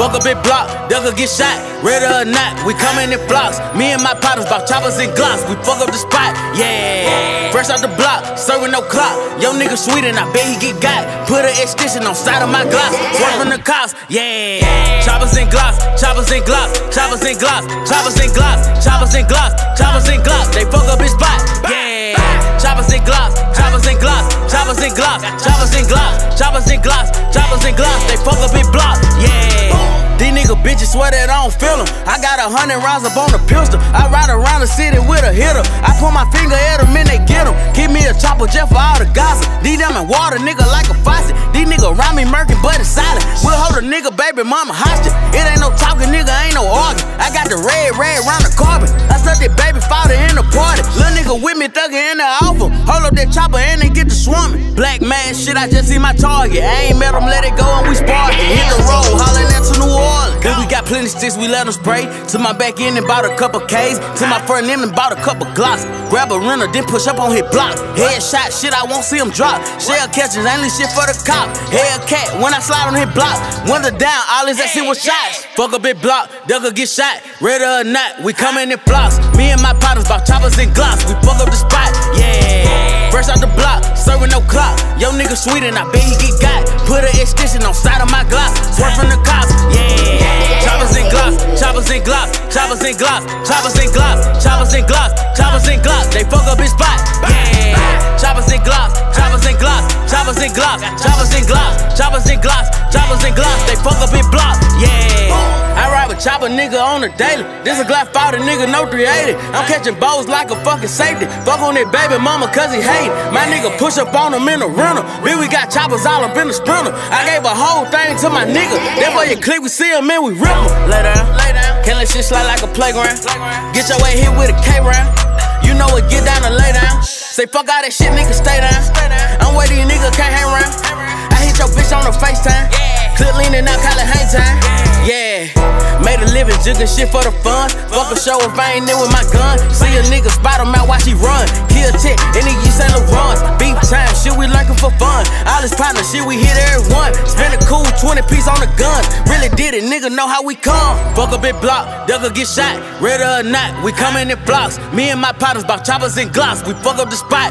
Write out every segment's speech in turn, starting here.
Fuck a big block, they'll get shot. Ready or not, we coming in blocks. Me and my partners bout choppers and glocks. We fuck up the spot, yeah. Fresh out the block, serving no clock. Yo nigga sweet and I bet he get got. Put an extension on side of my gloss. Swerving the cops, yeah. Choppers and glocks, choppers and glocks, choppers and glocks, choppers and glocks, choppers and glocks, choppers and glocks. They fuck up his spot, yeah. Choppers and glocks, choppers and glocks, choppers and glocks, choppers and glocks, choppers and glocks, choppers and glocks. They fuck up his block, yeah. These nigga bitches swear that I don't feel them. I got 100 rounds up on the pistol. I ride around the city with a hitter. I put my finger at them and they get them. Keep me a chopper just for all the gossip. These them in water, nigga, like a faucet. These nigga around me murking, but it's silent. We'll hold a nigga baby mama hostage. It ain't no talking, nigga, ain't no arguing. I got the red round the carbon. I stuck that baby father in the party. Lil' nigga with me thuggin' in the alpha. Hold up that chopper and they get to swarming. Black man shit, I just see my target. I ain't met him, let it go and we sparked it. Hit the road, hollin' at to New Orleans. Then we got plenty sticks, we let them spray. To my back end and bought a couple K's. To my front end and bought a couple Glocks. Grab a rental, then push up on his blocks. Headshot shit, I won't see him drop. Shell catchers, ain't shit for the cop. Hellcat, when I slide on his block. Window down, all his ass was shots. Fuck a big block, they'll get shot. Ready or not, we coming in blocks. Me and my partners bout choppers and glocks. We fuck up the spot, yeah. Fresh out the block, serving no clock. Yo nigga sweet and I bet he get got. Put an extension on side of my gloss. Swerving the cops, yeah. Choppers and glocks, choppers and glocks, choppers and glocks, choppers and glocks, choppers and glocks, choppers and glocks. They fuck up his spot, yeah. Choppers and glocks, choppers and glocks, choppers and glocks, choppers and glocks, choppers and glocks, choppers and glocks. They fuck up his block, yeah. I ride with chopper nigga on the daily. This a Glock 40 nigga, no 380. I'm catching balls like a fucking safety. Fuck on that baby mama cause he hate. My nigga push up on him in the rental. Then we got choppers all up in the sprinter. I gave a whole thing to my nigga. That boy you click, we see him and we rip him. Lay down, can't let shit slide like a playground. Get your way hit with a K-round. You know it, get down and lay down. Say fuck all that shit, nigga, stay down. I'm where these niggas can't hang around. I hit your bitch on the FaceTime. Clip leaning out, call it hang time. Yeah, made a living, jugging shit for the fun. Fuck a show if I ain't in with my gun. See a nigga spot him out, watch he run. Kill tick, and he use St. Laurent's. Beef time, shit we lurking for fun. All this partner shit we hit every one. Spend a cool 20 piece on the guns. Really did it, nigga know how we come. Fuck a big block, they'll get shot. Ready or not, we coming in blocks. Me and my partners bout choppers and glocks. We fuck up the spot,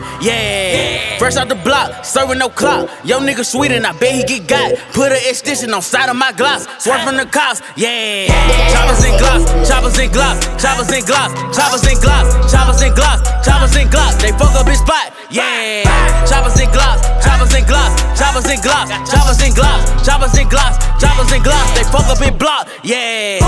yeah. Fresh out the block, serving no clock. Yo nigga sweet and I bet he get got. Put an extension on side of my gloss. Swerving the cops, yeah. Choppers and glocks, choppers and glocks, choppers and glocks, choppers and glocks, choppers and glocks, choppers and glocks. They fuck up his spot, yeah. Choppers and glocks, choppers and glocks, choppers and glocks, choppers and glocks, choppers and glocks, choppers and glocks. They fuck up his block, yeah.